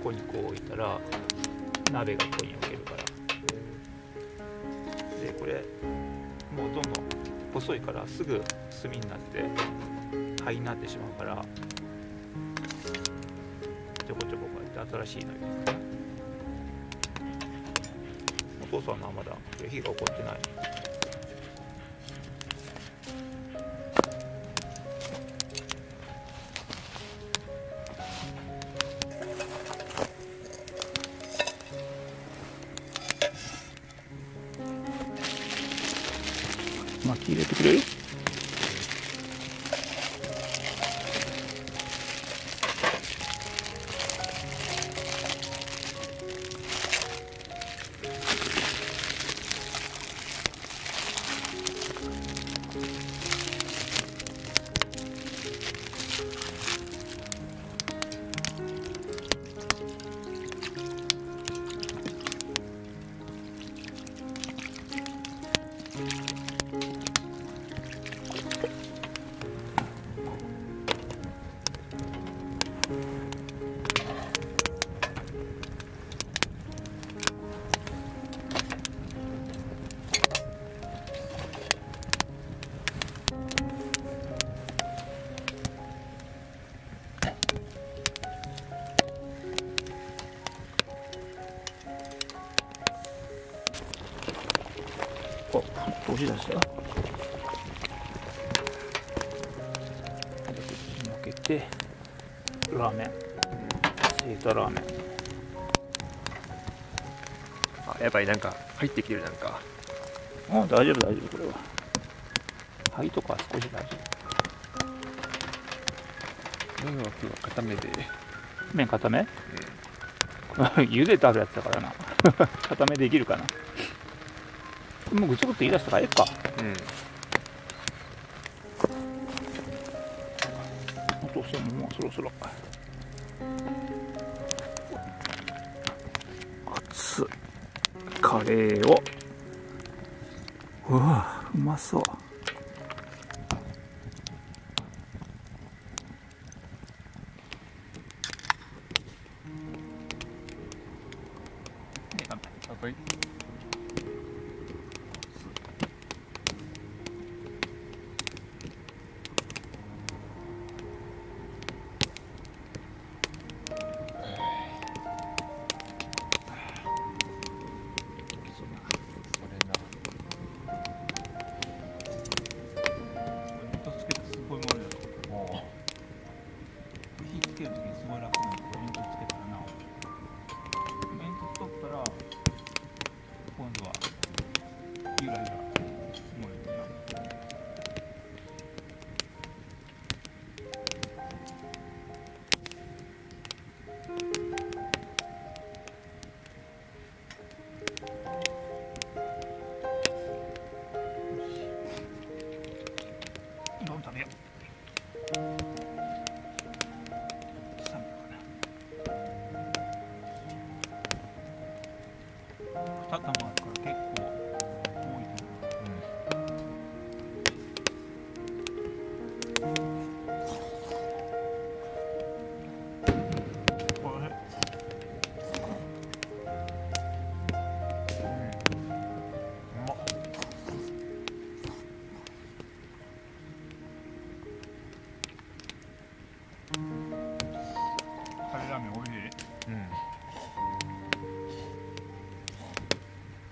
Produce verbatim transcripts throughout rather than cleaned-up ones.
こにこう置いたら鍋がここに置けるから。でこれもうどんどん細いからすぐ炭になって灰になってしまうから、ちょこちょここうやって新しいの入れていく。お父さんのはまだ火が起こってない。巻き入れてくれる？お、押し出した。開けてラーメン、シートラーメン。 あ、やっぱりなんか入ってきてる。なんかうん、大丈夫大丈夫。これは灰とか少し大丈夫。麺は今日は固めで。 麺固め、うん、茹でてあるやつだからな固めできるかな。もうぐつぐつ言い出したからええか。うん。お父さんももうそろそろ。熱いカレーを。うわ、うまそう。 はい。 二玉あるから結構多いと思う。これカレーラーメンおいしい。うん。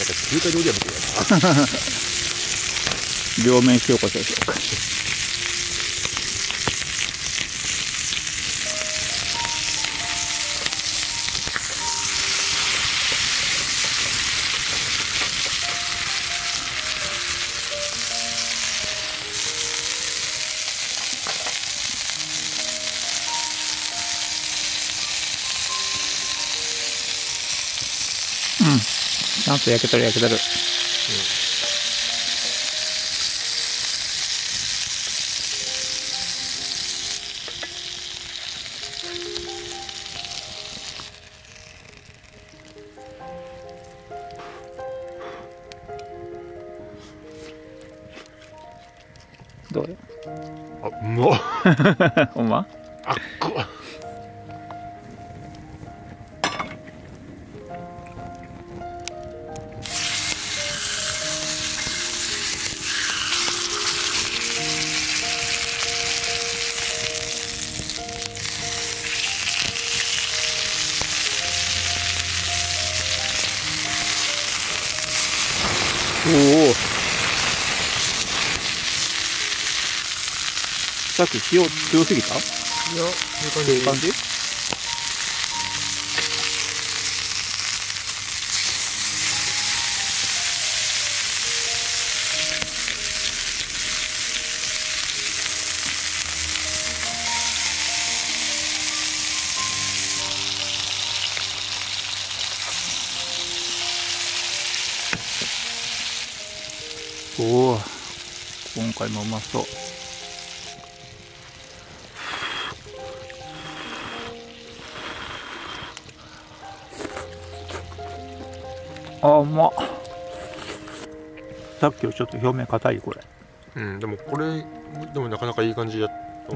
中華料理屋みたいな。 両面塩コショウしようか。うん、ちゃんと焼けとる焼けとる。どうよ。 あ、うまっ。 ほんま？ あっこ。 おお。さっき塩強すぎた？ いや、いい感じ。 いい感じ？おお、今回もうまそう。あ、うまっ。さっきよりちょっと表面硬いこれ。 うん、でもこれでもなかなかいい感じだった。 うん。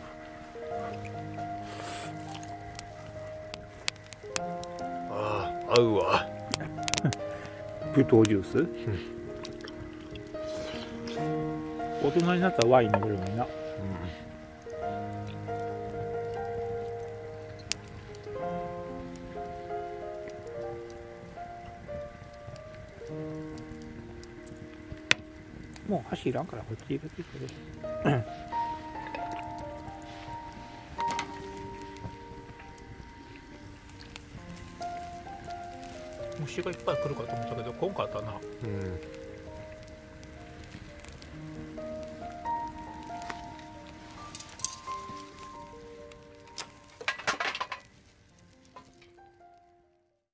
ああ、合うわ。 ブドウジュース、うん、大人になったらワイン飲めるのにな。もう箸いらんからこっち入れてくれ。虫がいっぱい来るかと思ったけど来んかったな。 うん。